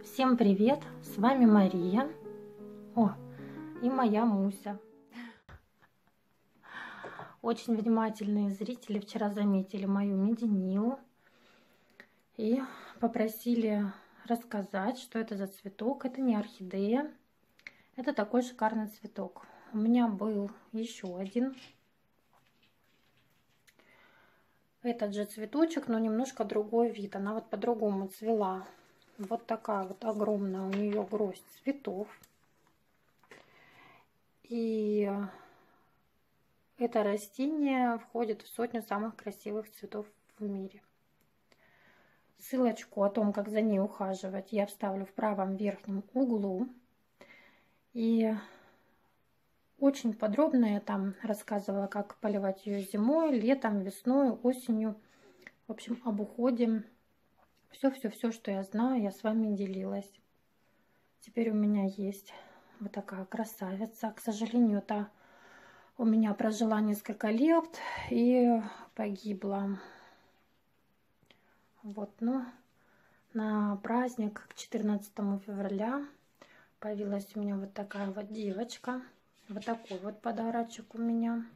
Всем привет! С вами Мария. И моя Муся. Очень внимательные зрители вчера заметили мою мединилу и попросили рассказать, что это за цветок. Это не орхидея, это такой шикарный цветок. У меня был еще один этот же цветочек, но немножко другой вид. Она вот по-другому цвела. Вот такая вот огромная у нее гроздь цветов. И это растение входит в сотню самых красивых цветов в мире. Ссылочку о том, как за ней ухаживать, я вставлю в правом верхнем углу. И очень подробно я там рассказывала, как поливать ее зимой, летом, весной, осенью. В общем, об уходе. Все, что я знаю, я с вами делилась. Теперь у меня есть вот такая красавица. К сожалению, это у меня прожила несколько лет и погибла. Вот, но на праздник к 14 февраля появилась у меня вот такая вот девочка. Вот такой вот подарочек у меня.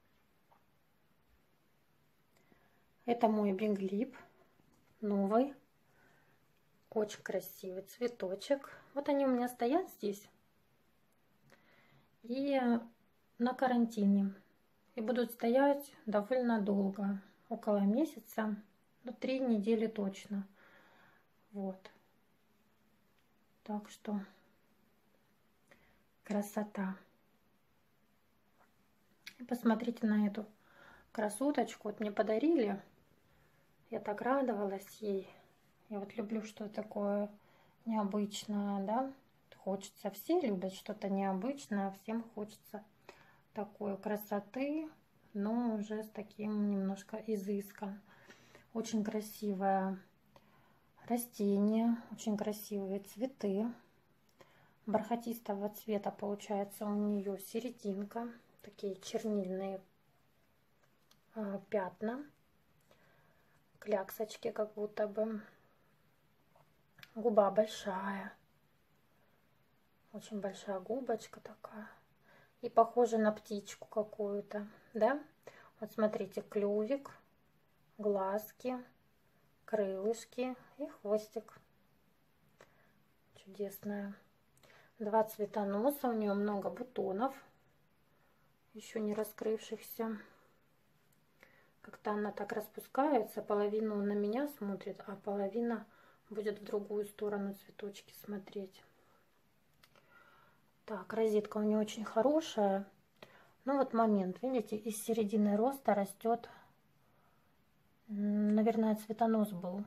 Это мой биглип новый. Очень красивый цветочек. Вот они у меня стоят здесь. И на карантине. И будут стоять довольно долго. Около месяца. 3 недели точно. Вот. Так что красота. И посмотрите на эту красоточку. Вот мне подарили. Я так радовалась ей. Я вот люблю что-то такое необычное, да. Хочется, все любят что-то необычное, всем хочется такой красоты, но уже с таким немножко изыском. Очень красивое растение, очень красивые цветы. Бархатистого цвета получается у нее серединка, такие чернильные пятна, кляксочки как будто бы. Губа большая, очень большая губочка такая. И похожа на птичку какую-то, да? Вот смотрите, клювик, глазки, крылышки и хвостик. Чудесная. 2 цветоноса, у нее много бутонов, еще не раскрывшихся. Как-то она так распускается, половину на меня смотрит, а половина будет в другую сторону цветочки смотреть. Так, розетка у нее очень хорошая. Ну вот момент, видите, из середины роста растет, наверное, цветонос был.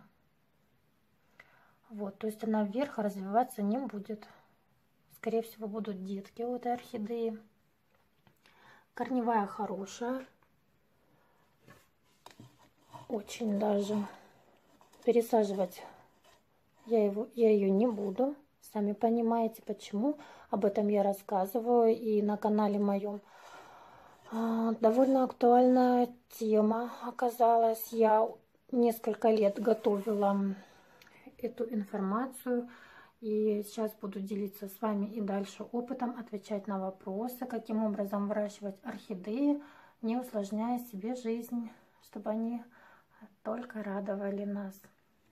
Вот, то есть она вверх развиваться не будет. Скорее всего, будут детки у этой орхидеи. Корневая хорошая. Очень даже. Пересаживать я ее не буду. Сами понимаете, почему. Об этом я рассказываю и на канале моем. Довольно актуальная тема оказалась. Я несколько лет готовила эту информацию. И сейчас буду делиться с вами и дальше опытом, отвечать на вопросы, каким образом выращивать орхидеи, не усложняя себе жизнь, чтобы они только радовали нас.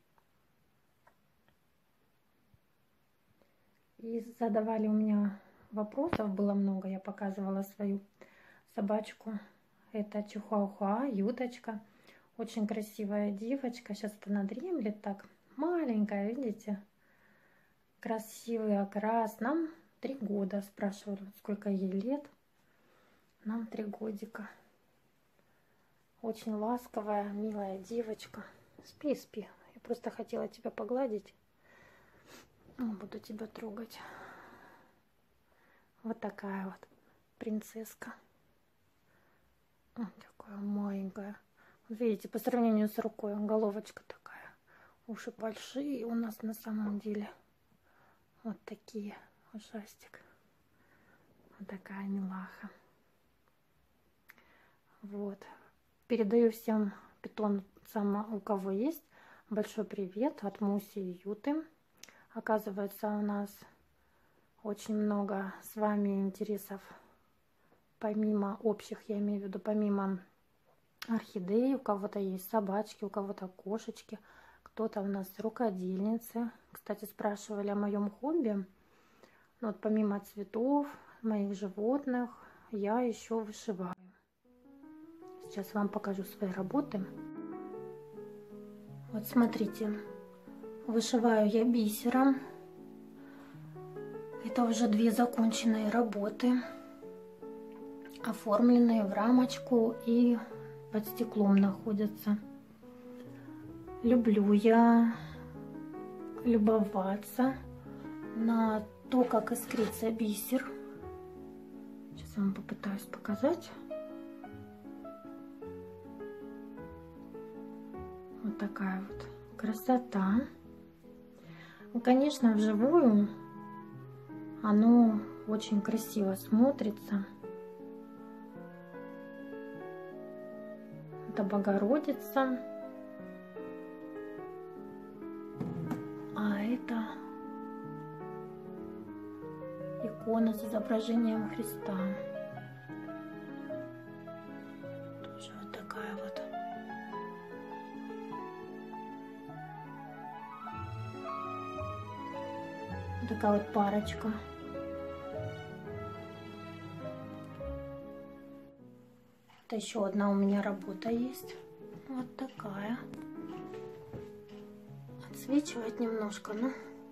И задавали у меня вопросов, было много, я показывала свою собачку. Это чихуахуа, Юточка. Очень красивая девочка. Сейчас она дремлет так, маленькая, видите? Красивый окрас. Нам 3 года. Спрашивали, сколько ей лет. Нам 3 годика. Очень ласковая, милая девочка. Спи, спи. Я просто хотела тебя погладить. Буду тебя трогать. Вот такая вот принцесска. Такая маленькая. Видите, по сравнению с рукой, головочка такая. Уши большие у нас на самом деле. Вот такие. Ужастик. Вот такая милаха. Вот. Передаю всем питомцам, у кого есть, большой привет от Муси и Юты. Оказывается, у нас очень много с вами интересов, помимо общих, я имею в виду, помимо орхидеи. У кого-то есть собачки, у кого-то кошечки, кто-то у нас рукодельницы. Кстати, спрашивали о моем хобби. Но вот помимо цветов, моих животных, я еще вышиваю. Сейчас вам покажу свои работы. Вот смотрите, вышиваю я бисером. Это уже 2 законченные работы, оформленные в рамочку и под стеклом находятся. Люблю я любоваться на то, как искрится бисер. Сейчас я вам попытаюсь показать. Вот такая вот красота. Ну, конечно, вживую оно очень красиво смотрится. Это Богородица, а это икона с изображением Христа. Тоже вот такая вот. Такая вот парочка. Это еще одна у меня работа есть. Вот такая. Отсвечивает немножко, но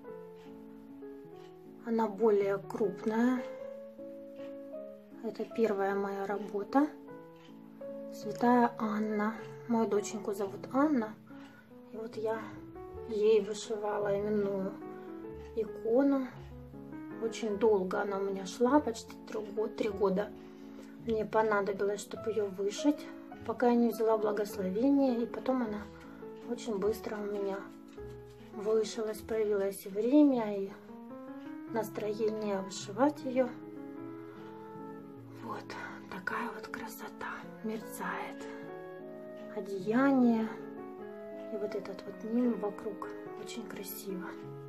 она более крупная. Это первая моя работа. Святая Анна. Мою доченьку зовут Анна. И вот я ей вышивала именную икону. Очень долго она у меня шла, почти 3 года. Мне понадобилось, чтобы ее вышить, пока я не взяла благословение. И потом она очень быстро у меня вышилась. Появилось и время, и настроение вышивать ее. Вот такая вот красота. Мерцает одеяние. И вот этот вот нимб вокруг. Очень красиво.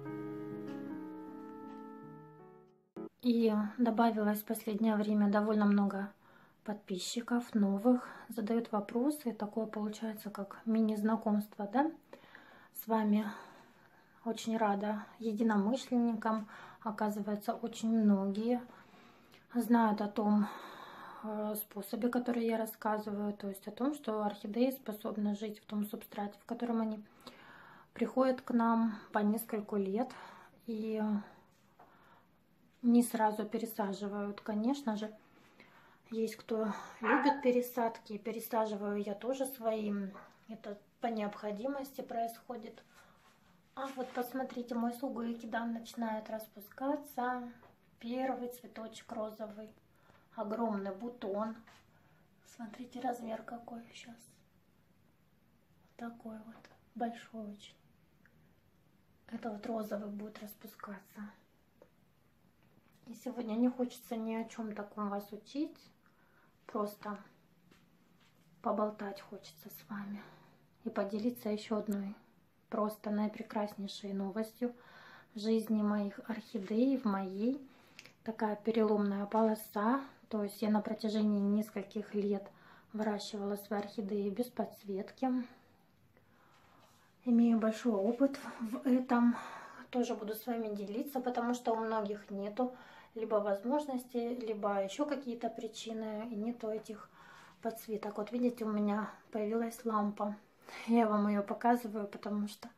И добавилось в последнее время довольно много подписчиков новых, задают вопросы. Такое получается как мини-знакомство, да, с вами. Очень рада единомышленникам. Оказывается, очень многие знают о том способе, который я рассказываю, то есть о том, что орхидеи способны жить в том субстрате, в котором они приходят к нам по нескольку лет и не сразу пересаживают, конечно же. Есть кто любит пересадки, пересаживаю я тоже своим. Это по необходимости происходит. А вот посмотрите, мой сугуикидан начинает распускаться. Первый цветочек розовый. Огромный бутон. Смотрите, размер какой сейчас. Такой вот. Большой очень. Это вот розовый будет распускаться. И сегодня не хочется ни о чем таком вас учить. Просто поболтать хочется с вами. И поделиться еще одной просто наипрекраснейшей новостью в жизни моих орхидей, в моей. Такая переломная полоса. То есть я на протяжении нескольких лет выращивала свои орхидеи без подсветки. Имею большой опыт в этом. Тоже буду с вами делиться, потому что у многих нету либо возможности, либо еще какие-то причины, и нету этих подсветок. Вот видите, у меня появилась лампа. Я вам ее показываю, потому что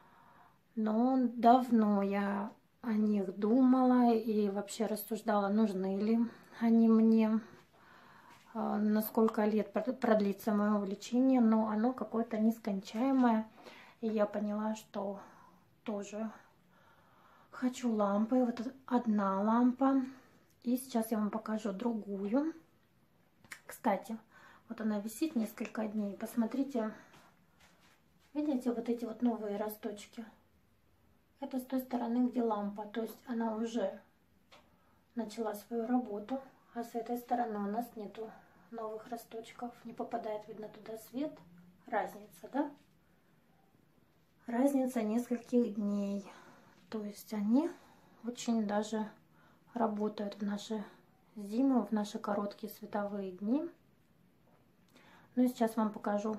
давно я о них думала и вообще рассуждала, нужны ли они мне, на сколько лет продлится мое увлечение, но оно какое-то нескончаемое. И я поняла, что тоже хочу лампы. Вот одна лампа. И сейчас я вам покажу другую. Кстати, вот она висит несколько дней. Посмотрите, видите, вот эти вот новые росточки. Это с той стороны, где лампа. То есть она уже начала свою работу. А с этой стороны у нас нету новых росточков. Не попадает, видно, туда свет. Разница, да? Разница нескольких дней. То есть они очень даже работают в наши зиму, в наши короткие световые дни. Ну и сейчас вам покажу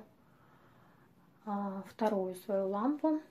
вторую свою лампу.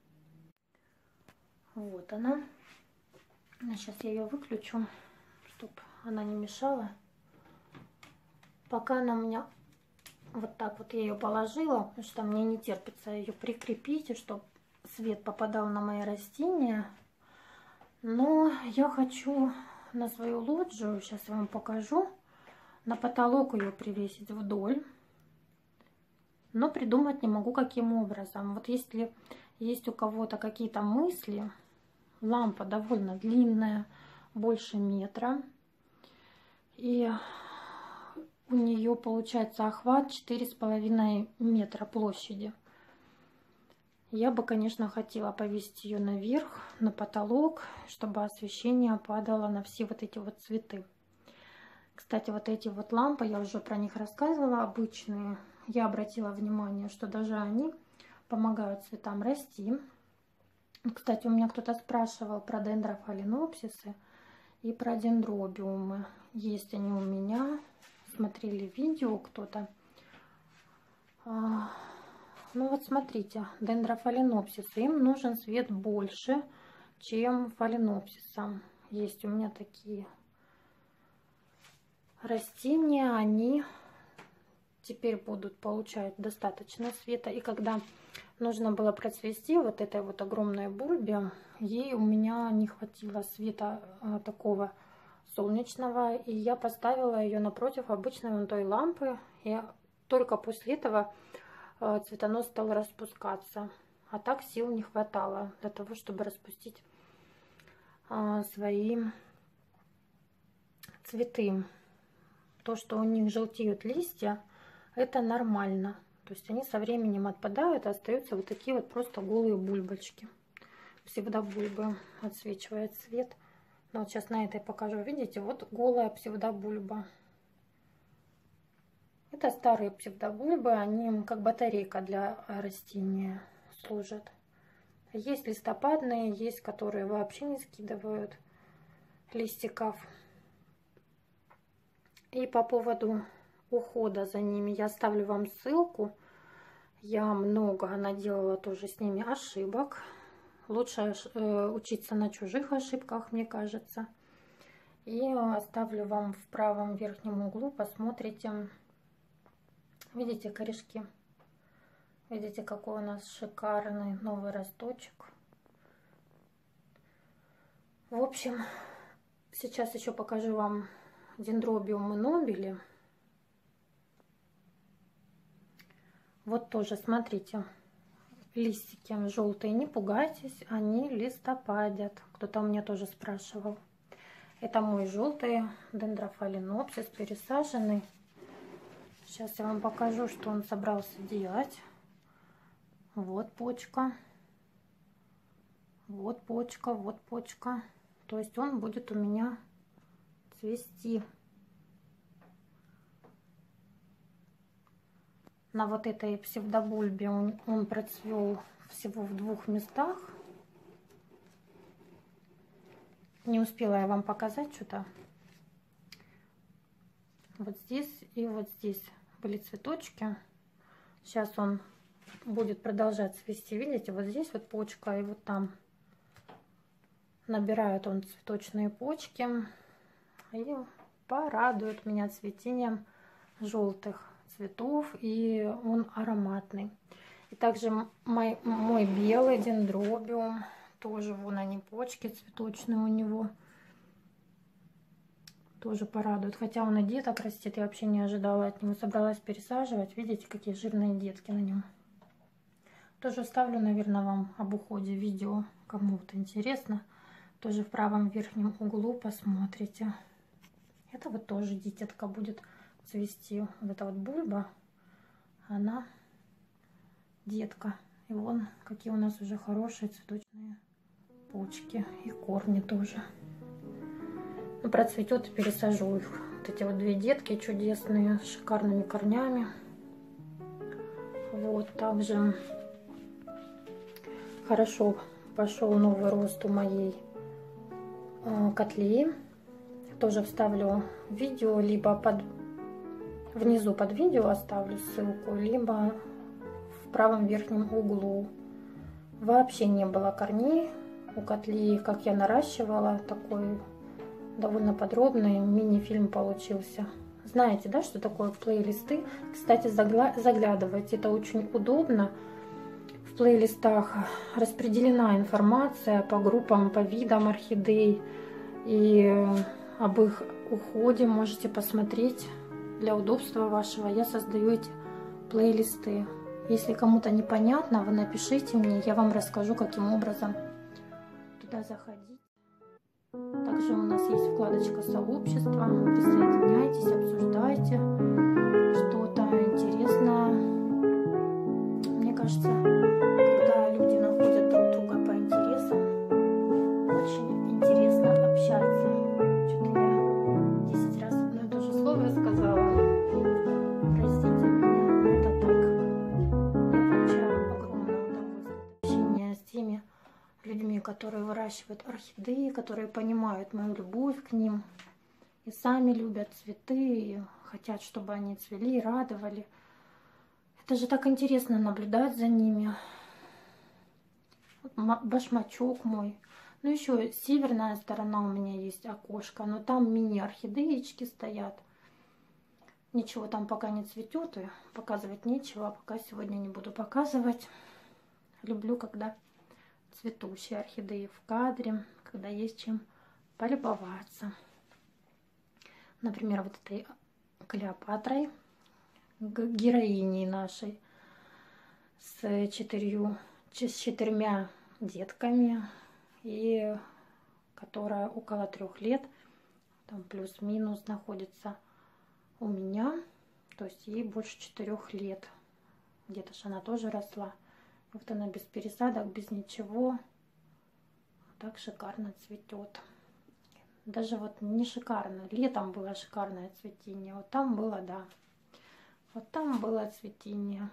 Вот она. Сейчас я ее выключу, чтобы она не мешала. Пока она у меня вот так вот, я ее положила, потому что мне не терпится ее прикрепить, и чтобы свет попадал на мои растения. Но я хочу на свою лоджию, сейчас я вам покажу, на потолок ее привесить вдоль. Но придумать не могу, каким образом. Вот если есть у кого-то какие-то мысли, лампа довольно длинная, больше метра. И у нее получается охват 4,5 метра площади. Я бы, конечно, хотела повесить ее наверх, на потолок, чтобы освещение падало на все вот эти вот цветы. Кстати, вот эти вот лампы, я уже про них рассказывала, обычные. Я обратила внимание, что даже они помогают цветам расти. Кстати, у меня кто-то спрашивал про дендрофаленопсисы и про дендробиумы. Есть они у меня. Смотрели видео кто-то. Ну вот смотрите, дендрофаленопсисы, им нужен свет больше, чем фаленопсисам. Есть у меня такие растения, они теперь будут получать достаточно света. И когда нужно было процвести вот этой вот огромной бульбе, ей у меня не хватило света такого солнечного, и я поставила ее напротив обычной вон той лампы, и только после этого цветонос стал распускаться. А так сил не хватало для того, чтобы распустить свои цветы. То, что у них желтеют листья, это нормально. То есть они со временем отпадают, и остаются вот такие вот просто голые бульбочки. Псевдобульбы, отсвечивает свет. Но вот сейчас на этой покажу. Видите, вот голая псевдобульба. Это старые псевдобульбы, они как батарейка для растения служат. Есть листопадные, есть, которые вообще не скидывают листиков. И по поводу ухода за ними я оставлю вам ссылку. Я много наделала тоже с ними ошибок. Лучше учиться на чужих ошибках, мне кажется. И оставлю вам в правом верхнем углу, посмотрите. Видите корешки? Видите, какой у нас шикарный новый росточек. В общем, сейчас еще покажу вам дендробиумы нобили. Вот тоже, смотрите, листики желтые, не пугайтесь, они листопадят. Кто-то у меня тоже спрашивал. Это мой желтый дендрофаленопсис, пересаженный. Сейчас я вам покажу, что он собрался делать. Вот почка. Вот почка, вот почка. То есть он будет у меня цвести. На вот этой псевдобульбе он процвел всего в 2 местах. Не успела я вам показать что-то. Вот здесь и вот здесь были цветочки. Сейчас он будет продолжать цвести. Видите, вот здесь вот почка, и вот там набирает он цветочные почки. И порадует меня цветением желтых цветов. И он ароматный. И также мой белый дендробиум. Тоже вон они, почки цветочные у него. Тоже порадует. Хотя он и деток растет, я вообще не ожидала от него. Собралась пересаживать. Видите, какие жирные детки на нем. Тоже вставлю, наверное, вам об уходе видео. Кому-то интересно. Тоже в правом верхнем углу посмотрите. Это вот тоже дитятка будет цвести. Вот эта вот бульба, она детка. И вон какие у нас уже хорошие цветочные почки. И корни тоже. Ну, процветет и пересажу их. Вот эти вот 2 детки чудесные, с шикарными корнями. Вот, также хорошо пошел новый рост у моей котлеи. Тоже вставлю видео, либо внизу под видео оставлю ссылку, либо в правом верхнем углу. Вообще не было корней у котлеи, как я наращивала. Такой довольно подробный мини-фильм получился. Знаете, да, что такое плейлисты? Кстати, заглядывайте, это очень удобно. В плейлистах распределена информация по группам, по видам орхидей. И об их уходе можете посмотреть. Для удобства вашего я создаю эти плейлисты. Если кому-то непонятно, вы напишите мне, я вам расскажу, каким образом туда заходить. Также у нас есть вкладочка сообщества. Присоединяйтесь, обсуждайте что-то интересное. Мне кажется, когда люди находят друг друга по интересам, очень интересно общаться. Что-то я 10 раз одно и то же слово сказала. Простите меня, но это так. Я получаю огромное удовольствие от общения с теми людьми, которые выращивают орхидеи, которые понимают мою любовь к ним и сами любят цветы, и хотят, чтобы они цвели и радовали. Это же так интересно наблюдать за ними. Башмачок мой. Ну, еще северная сторона у меня есть окошко, но там мини-орхидеечки стоят. Ничего там пока не цветет, и показывать нечего, пока сегодня не буду показывать. Люблю, когда цветущие орхидеи в кадре, когда есть чем полюбоваться. Например, вот этой Клеопатрой, героиней нашей, с четырьмя детками, и которая около 3 лет, там плюс-минус, находится у меня, то есть ей больше 4 лет. Где-то ж она тоже росла. Вот она без пересадок, без ничего, так шикарно цветет. Даже вот не шикарно, летом было шикарное цветение, вот там было, да, вот там было цветение.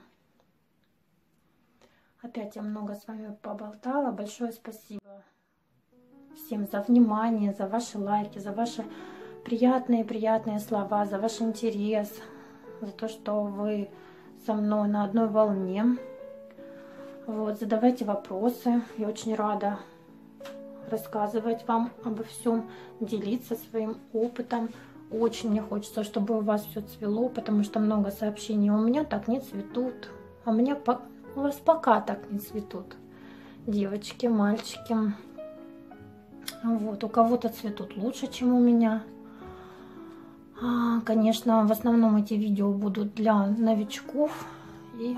Опять я много с вами поболтала, большое спасибо всем за внимание, за ваши лайки, за ваши приятные слова, за ваш интерес, за то, что вы со мной на одной волне. Вот, задавайте вопросы, я очень рада рассказывать вам обо всем, делиться своим опытом. Очень мне хочется, чтобы у вас все цвело, потому что много сообщений: у меня так не цветут, у вас пока так не цветут, девочки, мальчики. Вот, у кого-то цветут лучше, чем у меня. Конечно, в основном эти видео будут для новичков и,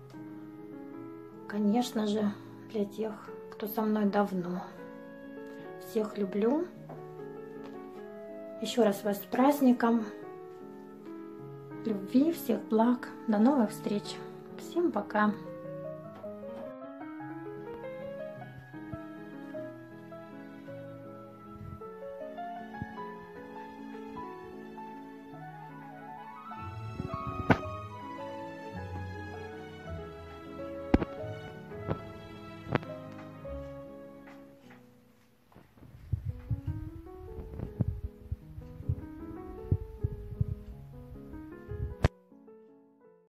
конечно же, для тех, кто со мной давно. Всех люблю. Еще раз вас с праздником. Любви, всех благ. До новых встреч. Всем пока.